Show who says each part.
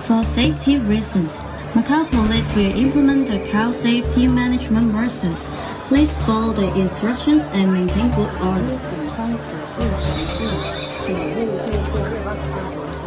Speaker 1: For safety reasons, Macau Police will implement the cow safety management measures. Please follow the instructions and maintain good order.